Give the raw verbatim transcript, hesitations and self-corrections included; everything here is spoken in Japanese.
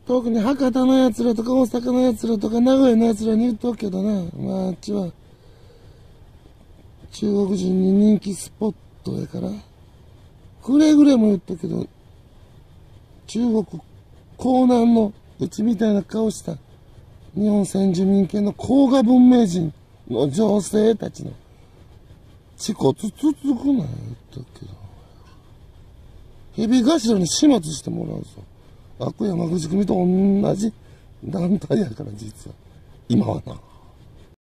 特に博多のやつらとか大阪のやつらとか名古屋のやつらに言っとくけどな、まああっちは中国人に人気スポットやから、くれぐれも言ったけど、中国江南のうちみたいな顔した日本先住民系の黄河文明人の女性たちの恥骨つつくな言ったけど、蛇頭に始末してもらうぞ。悪山口組と同じ団体やから実は今はな。